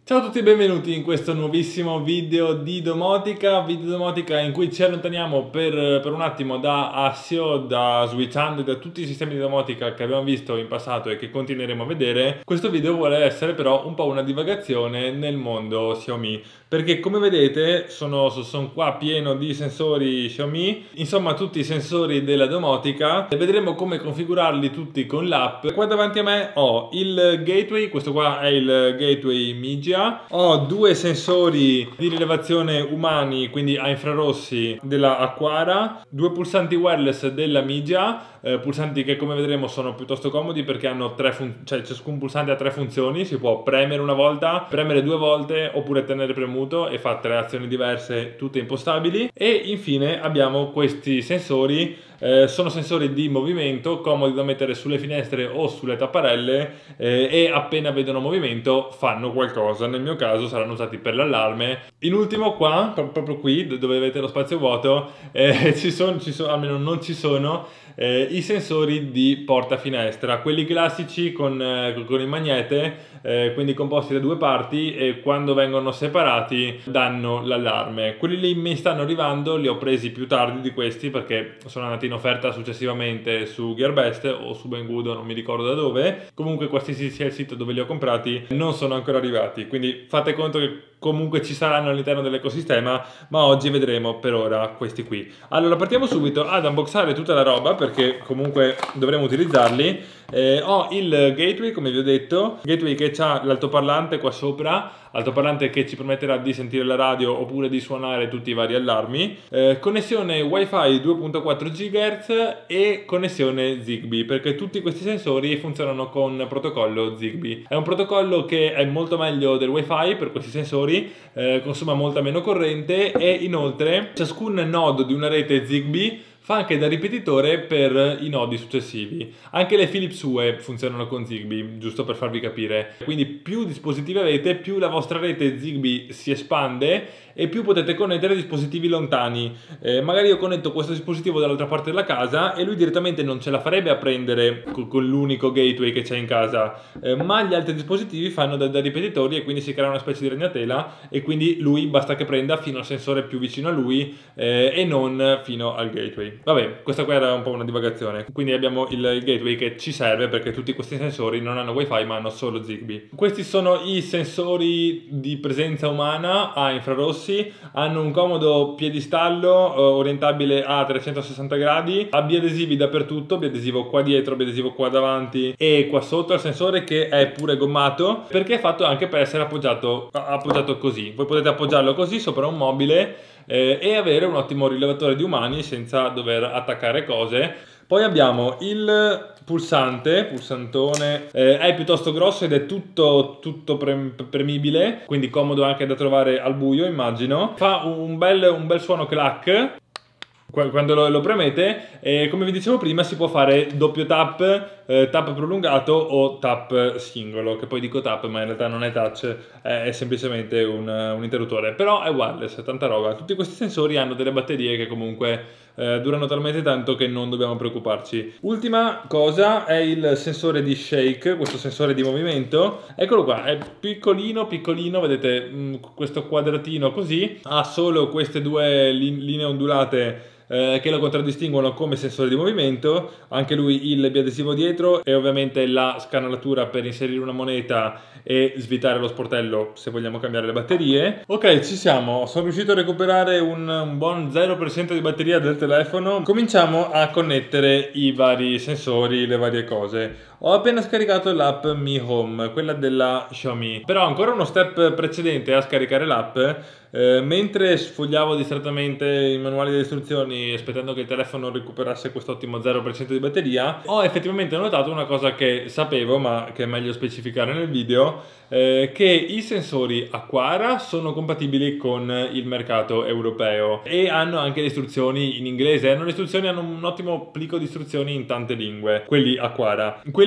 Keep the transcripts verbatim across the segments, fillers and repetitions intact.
Ciao a tutti e benvenuti in questo nuovissimo video di domotica, video domotica in cui ci allontaniamo per, per un attimo da Assio, da Switchhand e da tutti i sistemi di domotica che abbiamo visto in passato e che continueremo a vedere. Questo video vuole essere però un po' una divagazione nel mondo Xiaomi, perché come vedete sono, sono qua pieno di sensori Xiaomi, insomma tutti i sensori della domotica, e vedremo come configurarli tutti con l'app. Qua davanti a me ho il gateway, questo qua è il gateway Mijia. Ho due sensori di rilevazione umani, quindi a infrarossi, della Aqara, due pulsanti wireless della Mijia, eh, pulsanti che come vedremo sono piuttosto comodi perché hanno tre funzioni, cioè ciascun pulsante ha tre funzioni, si può premere una volta, premere due volte oppure tenere premuto e fa tre azioni diverse tutte impostabili. E infine abbiamo questi sensori, eh, sono sensori di movimento comodi da mettere sulle finestre o sulle tapparelle, eh, e appena vedono movimento fanno qualcosa. Nel mio caso saranno usati per l'allarme. In ultimo qua, proprio qui dove avete lo spazio vuoto, eh, ci sono, ci sono, almeno non ci sono, eh, i sensori di porta finestra, quelli classici con, eh, con il magnete, eh, quindi composti da due parti, e quando vengono separati danno l'allarme. Quelli lì mi stanno arrivando, li ho presi più tardi di questi perché sono andati in offerta successivamente su Gearbest o su Banggood, non mi ricordo da dove. Comunque qualsiasi sia il sito dove li ho comprati non sono ancora arrivati, quindi fate conto che comunque ci saranno all'interno dell'ecosistema, ma oggi vedremo per ora questi qui. Allora partiamo subito ad unboxare tutta la roba perché comunque dovremo utilizzarli. Eh, ho il gateway, come vi ho detto, gateway che ha l'altoparlante qua sopra, altoparlante che ci permetterà di sentire la radio oppure di suonare tutti i vari allarmi, eh, connessione wifi due virgola quattro gigahertz e connessione Zigbee, perché tutti questi sensori funzionano con protocollo Zigbee. È un protocollo che è molto meglio del wifi per questi sensori, eh, consuma molta meno corrente e inoltre ciascun nodo di una rete Zigbee fa anche da ripetitore per i nodi successivi. Anche le Philips Hue funzionano con Zigbee, giusto per farvi capire. Quindi più dispositivi avete, più la vostra rete Zigbee si espande e più potete connettere dispositivi lontani. Eh, magari io connetto questo dispositivo dall'altra parte della casa e lui direttamente non ce la farebbe a prendere con, con l'unico gateway che c'è in casa, eh, ma gli altri dispositivi fanno da, da ripetitori e quindi si crea una specie di ragnatela, e quindi lui basta che prenda fino al sensore più vicino a lui, eh, e non fino al gateway. Vabbè, questa qua era un po' una divagazione. Quindi abbiamo il, il gateway che ci serve perché tutti questi sensori non hanno wifi ma hanno solo Zigbee. Questi sono i sensori di presenza umana a infrarossi, hanno un comodo piedistallo eh, orientabile a trecentosessanta gradi, ha biadesivi dappertutto, biadesivo qua dietro, biadesivo qua davanti e qua sotto al sensore, che è pure gommato perché è fatto anche per essere appoggiato, appoggiato così. Voi potete appoggiarlo così sopra un mobile eh, e avere un ottimo rilevatore di umani senza dover attaccare cose. Poi abbiamo il pulsante, pulsantone, eh, è piuttosto grosso ed è tutto, tutto pre premibile, quindi comodo anche da trovare al buio, immagino. Fa un bel, un bel suono clac quando lo, lo premete, e come vi dicevo prima si può fare doppio tap, eh, tap prolungato o tap singolo, che poi dico tap ma in realtà non è touch, è, è semplicemente un, un interruttore, però è wireless, tanta roba. Tutti questi sensori hanno delle batterie che comunque eh, durano talmente tanto che non dobbiamo preoccuparci. Ultima cosa è il sensore di shake, questo sensore di movimento, eccolo qua, è piccolino piccolino, vedete mh, questo quadratino così, ha solo queste due linee ondulate Eh, che lo contraddistinguono come sensore di movimento. Anche lui il biadesivo dietro e ovviamente la scanalatura per inserire una moneta e svitare lo sportello se vogliamo cambiare le batterie. Ok, ci siamo, sono riuscito a recuperare un, un buon zero per cento di batteria del telefono. Cominciamo a connettere i vari sensori, le varie cose. Ho appena scaricato l'app Mi Home, quella della Xiaomi, però ancora uno step precedente a scaricare l'app. Eh, mentre sfogliavo distrattamente i manuali delle istruzioni aspettando che il telefono recuperasse quest'ottimo zero per cento di batteria, ho effettivamente notato una cosa che sapevo ma che è meglio specificare nel video, eh, che i sensori Aqara sono compatibili con il mercato europeo e hanno anche le istruzioni in inglese. Hanno le istruzioni, hanno un ottimo plico di istruzioni in tante lingue, quelli Aqara. Quelli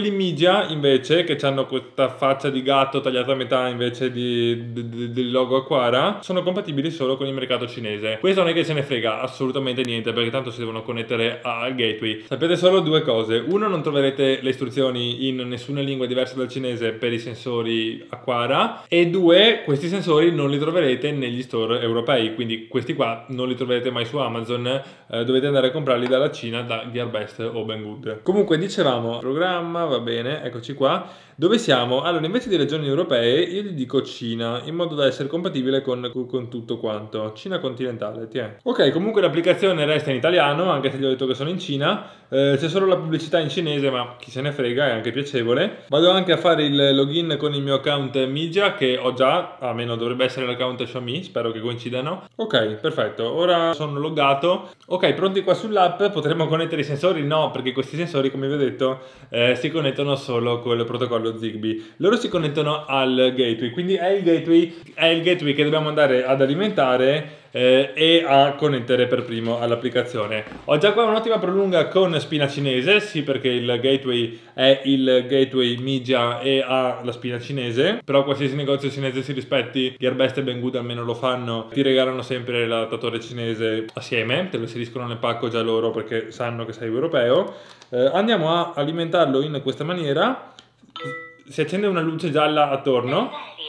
Quelli Mijia invece, che hanno questa faccia di gatto tagliata a metà invece di, di, di, del logo Aquara, sono compatibili solo con il mercato cinese. Questo non è che se ne frega assolutamente niente, perché tanto si devono connettere al gateway. Sapete solo due cose: uno, non troverete le istruzioni in nessuna lingua diversa dal cinese per i sensori Aquara, e due, questi sensori non li troverete negli store europei, quindi questi qua non li troverete mai su Amazon, eh, dovete andare a comprarli dalla Cina, da Gearbest o Banggood. Comunque dicevamo, programma, va bene, eccoci qua. Dove siamo? Allora, invece di regioni europee io gli dico Cina, in modo da essere compatibile con, con tutto quanto. Cina continentale, ti è. Ok, comunque l'applicazione resta in italiano, anche se gli ho detto che sono in Cina. Eh, c'è solo la pubblicità in cinese, ma chi se ne frega, è anche piacevole. Vado anche a fare il login con il mio account Mijia, che ho già, almeno dovrebbe essere l'account Xiaomi, spero che coincidano. Ok, perfetto, ora sono loggato. Ok, pronti qua sull'app, potremmo connettere i sensori? No, perché questi sensori, come vi ho detto, eh, si connettono solo con il protocollo Zigbee. Loro si connettono al gateway, quindi è il gateway, è il gateway che dobbiamo andare ad alimentare eh, e a connettere per primo all'applicazione. Ho già qua un'ottima prolunga con spina cinese, sì, perché il gateway è il gateway Mijia e ha la spina cinese, però qualsiasi negozio cinese si rispetti, Gearbest e Banggood almeno lo fanno, ti regalano sempre l'adattatore cinese assieme, te lo inseriscono nel pacco già loro perché sanno che sei europeo. Eh, andiamo a alimentarlo in questa maniera. Si accende una luce gialla attorno.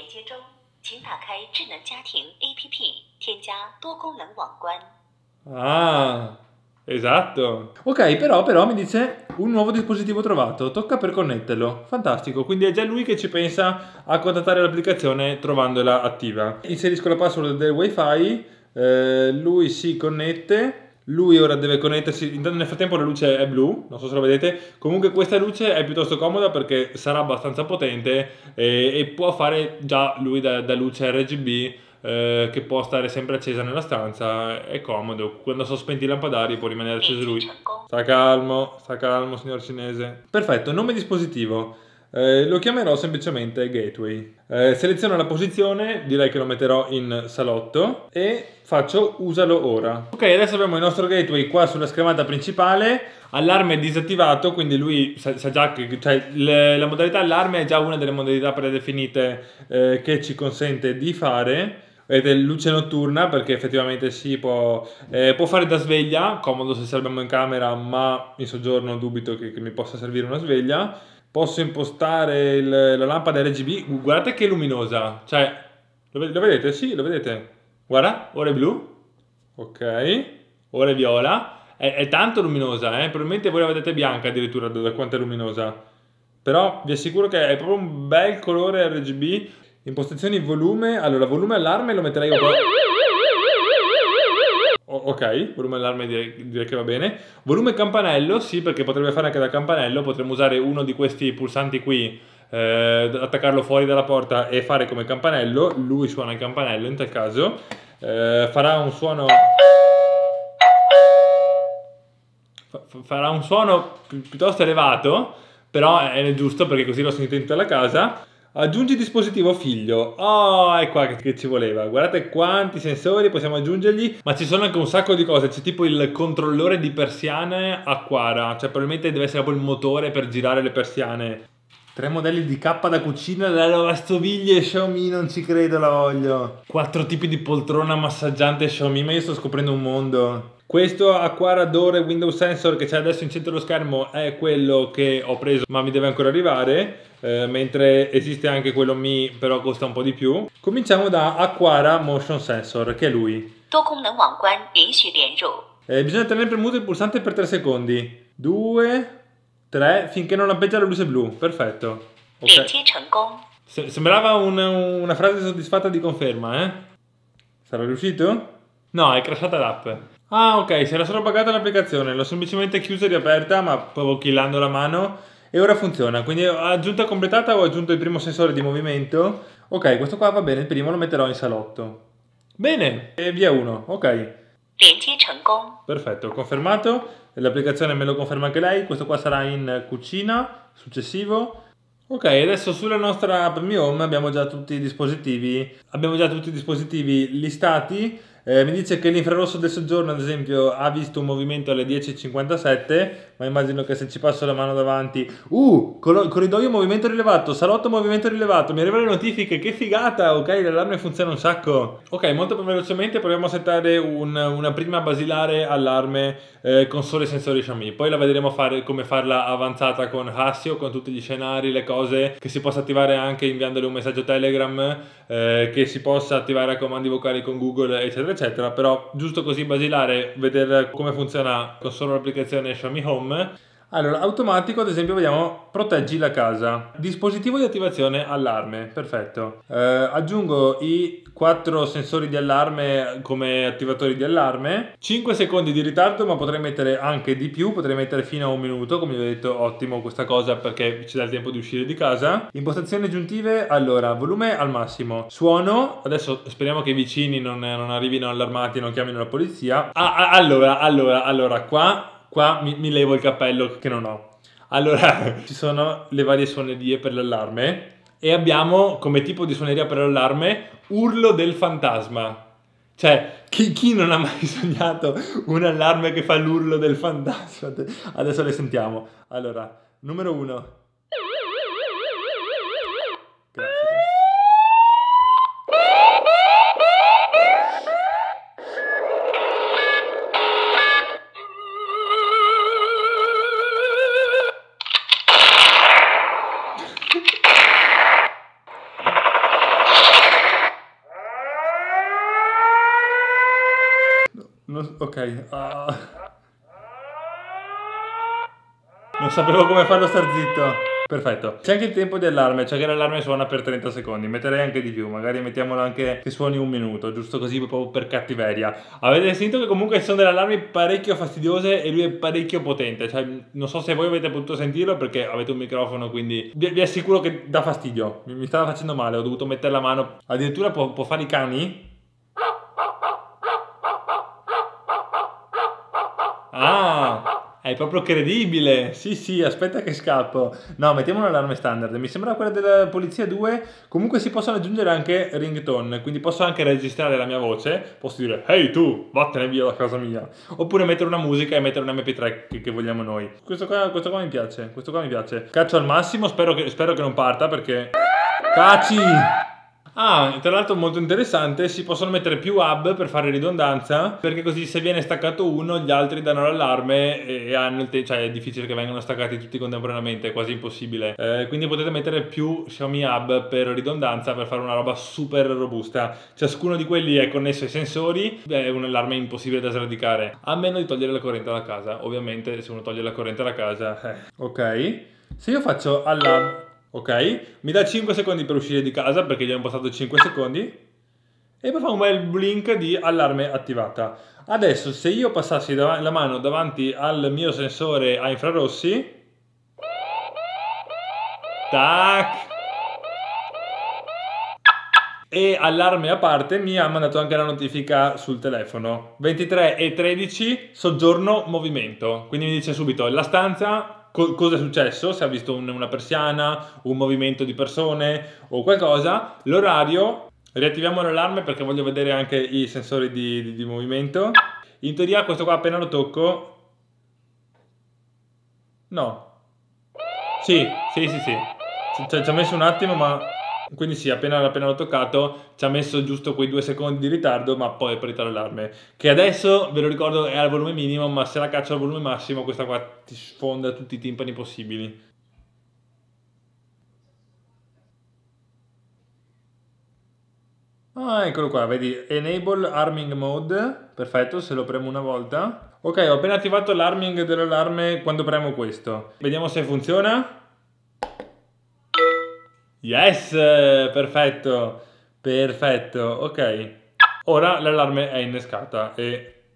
Ah, esatto. Ok, però, però mi dice un nuovo dispositivo trovato, tocca per connetterlo. Fantastico, quindi è già lui che ci pensa a contattare l'applicazione trovandola attiva. Inserisco la password del wifi, eh, lui si connette. Lui ora deve connettersi, nel frattempo la luce è blu, non so se lo vedete, comunque questa luce è piuttosto comoda perché sarà abbastanza potente e, e può fare già lui da, da luce R G B eh, che può stare sempre accesa nella stanza, è comodo, quando sono spenti i lampadari può rimanere acceso lui. Sta calmo, sta calmo signor cinese. Perfetto, nome dispositivo. Eh, lo chiamerò semplicemente gateway. Eh, seleziono la posizione, direi che lo metterò in salotto e faccio usalo ora. Ok, adesso abbiamo il nostro gateway qua sulla schermata principale. Allarme è disattivato, quindi lui sa, sa già che cioè, le, la modalità allarme è già una delle modalità predefinite eh, che ci consente di fare. Vedete, luce notturna perché effettivamente si può, eh, può fare da sveglia, comodo se salviamo in camera, ma in soggiorno dubito che, che mi possa servire una sveglia. Posso impostare il, la lampada R G B, guardate che luminosa, cioè, lo, lo vedete? Sì, lo vedete? Guarda, ora è blu, ok, ora è viola, è, è tanto luminosa, eh? Probabilmente voi la vedete bianca addirittura da, da quanto è luminosa, però vi assicuro che è proprio un bel colore R G B. Impostazioni volume, allora volume allarme lo metterei un po'... Ok, volume allarme direi, direi che va bene. Volume campanello, sì, perché potrebbe fare anche da campanello. Potremmo usare uno di questi pulsanti qui, eh, attaccarlo fuori dalla porta e fare come campanello. Lui suona il campanello in tal caso. Eh, farà un suono... Farà un suono pi piuttosto elevato, però è giusto perché così l'ho sentito in tutta la casa. Aggiungi dispositivo figlio. Oh, è qua che, che ci voleva. Guardate quanti sensori possiamo aggiungergli. Ma ci sono anche un sacco di cose. C'è tipo il controllore di persiane Aquara. Cioè probabilmente deve essere proprio il motore per girare le persiane. Tre modelli di cappa da cucina, la lavastoviglie Xiaomi, non ci credo, la voglio. Quattro tipi di poltrona massaggiante Xiaomi, ma io sto scoprendo un mondo. Questo Aquara Door Window Sensor che c'è adesso in centro allo schermo è quello che ho preso, ma mi deve ancora arrivare, eh, mentre esiste anche quello Mi, però costa un po' di più. Cominciamo da Aquara Motion Sensor, che è lui. Eh, bisogna tenere premuto il pulsante per tre secondi. due, tre, finché non lampeggia la luce blu. Perfetto. Okay. Sembrava una, una frase soddisfatta di conferma, eh? Sarà riuscito? No, è crashata l'app. Ah, ok, si era solo pagata l'applicazione, l'ho semplicemente chiusa e riaperta, ma proprio killando la mano, e ora funziona. Quindi aggiunta completata, ho aggiunto il primo sensore di movimento. Ok, questo qua va bene, il primo lo metterò in salotto. Bene, e via uno, ok. Perfetto, confermato. L'applicazione me lo conferma anche lei. Questo qua sarà in cucina, successivo. Ok, adesso sulla nostra app Mi Home abbiamo già tutti i dispositivi, abbiamo già tutti i dispositivi listati. Eh, mi dice che l'infrarosso del soggiorno, ad esempio, ha visto un movimento alle dieci e cinquantasette, ma immagino che se ci passo la mano davanti... Uh, cor corridoio movimento rilevato, salotto movimento rilevato, mi arrivano le notifiche, che figata, ok, l'allarme funziona un sacco. Ok, molto più velocemente proviamo a settare un, una prima basilare allarme eh, con solo i sensori Xiaomi, poi la vedremo fare come farla avanzata con Hasio, con tutti gli scenari, le cose, che si possa attivare anche inviandole un messaggio Telegram, eh, che si possa attivare a comandi vocali con Google, eccetera eccetera. Però giusto così basilare, vedere come funziona con solo l'applicazione Xiaomi Home. Allora, automatico, ad esempio, vediamo proteggi la casa, dispositivo di attivazione allarme, perfetto. Eh, aggiungo i quattro sensori di allarme come attivatori di allarme, cinque secondi di ritardo, ma potrei mettere anche di più, potrei mettere fino a un minuto, come vi ho detto, ottimo questa cosa perché ci dà il tempo di uscire di casa. Impostazioni aggiuntive, allora, volume al massimo, suono, adesso speriamo che i vicini non, non arrivino allarmati e non chiamino la polizia. Ah, allora, allora, allora, qua... Qua mi, mi levo il cappello che non ho. Allora, ci sono le varie suonerie per l'allarme e abbiamo come tipo di suoneria per l'allarme urlo del fantasma. Cioè, chi, chi non ha mai sognato un allarme che fa l'urlo del fantasma? Adesso le sentiamo. Allora, numero uno. Grazie. Non, ok, uh, non sapevo come farlo star zitto. Perfetto. C'è anche il tempo di allarme, cioè che l'allarme suona per trenta secondi. Metterei anche di più, magari mettiamolo anche che suoni un minuto, giusto così proprio per cattiveria. Avete sentito che comunque ci sono delle allarmi parecchio fastidiose e lui è parecchio potente. Cioè, non so se voi avete potuto sentirlo perché avete un microfono, quindi vi, vi assicuro che dà fastidio. Mi, mi stava facendo male, ho dovuto mettere la mano. Addirittura può, può fare i cani. Ah, è proprio credibile. Sì, sì, aspetta che scappo. No, mettiamo un allarme standard. Mi sembra quella della polizia due. Comunque si possono aggiungere anche ringtone, quindi posso anche registrare la mia voce. Posso dire, ehi tu, vattene via da casa mia. Oppure mettere una musica e mettere un emme pi tre che, che vogliamo noi. Questo qua, questo qua mi piace, questo qua mi piace. Caccio al massimo, spero che, spero che non parta perché... Cacci! Ah, tra l'altro molto interessante, si possono mettere più hub per fare ridondanza, perché così se viene staccato uno gli altri danno l'allarme e hanno il tempo, cioè è difficile che vengano staccati tutti contemporaneamente, è quasi impossibile. Eh, quindi potete mettere più Xiaomi hub per ridondanza per fare una roba super robusta. Ciascuno di quelli è connesso ai sensori, è un allarme impossibile da sradicare, a meno di togliere la corrente dalla casa. Ovviamente se uno toglie la corrente dalla casa... Eh. Ok, se io faccio allarme... Ok, mi dà cinque secondi per uscire di casa perché gli ho impostato cinque secondi e poi fa un bel blink di allarme attivata. Adesso se io passassi la mano davanti al mio sensore a infrarossi, tac, e allarme a parte, mi ha mandato anche la notifica sul telefono. ventitré e tredici, soggiorno, movimento. Quindi mi dice subito la stanza... Cosa è successo, se ha visto un, una persiana, un movimento di persone o qualcosa, l'orario, riattiviamo l'allarme perché voglio vedere anche i sensori di, di, di movimento. In teoria questo qua appena lo tocco, no, sì, sì, sì, sì, ci, ci ha messo un attimo ma... Quindi sì, appena, appena l'ho toccato ci ha messo giusto quei due secondi di ritardo, ma poi è partita l'allarme. Che adesso, ve lo ricordo, è al volume minimo, ma se la caccio al volume massimo questa qua ti sfonda tutti i timpani possibili. Ah, eccolo qua, vedi, Enable Arming Mode, perfetto, se lo premo una volta. Ok, ho appena attivato l'arming dell'allarme quando premo questo. Vediamo se funziona. Yes, perfetto, perfetto, ok. Ora l'allarme è innescata e...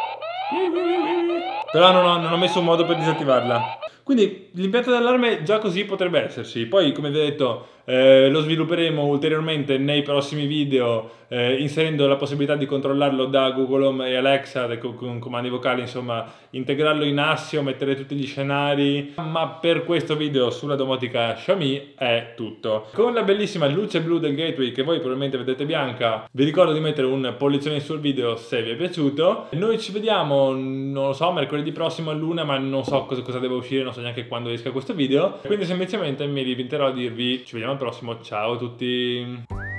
Però non ho, non ho messo un modo per disattivarla. Quindi l'impianto dell'allarme già così potrebbe esserci. Poi, come vi ho detto, eh, lo svilupperemo ulteriormente nei prossimi video, eh, inserendo la possibilità di controllarlo da Google Home e Alexa con, con comandi vocali, insomma integrarlo in Assio, mettere tutti gli scenari. Ma per questo video sulla domotica Xiaomi è tutto. Con la bellissima luce blu del gateway che voi probabilmente vedete bianca, vi ricordo di mettere un pollicione sul video se vi è piaciuto. Noi ci vediamo, non lo so, mercoledì prossimo a luna, ma non so cosa, cosa deve uscire, non so neanche quando esca questo video, quindi semplicemente mi limiterò a dirvi ci vediamo al prossimo, ciao a tutti.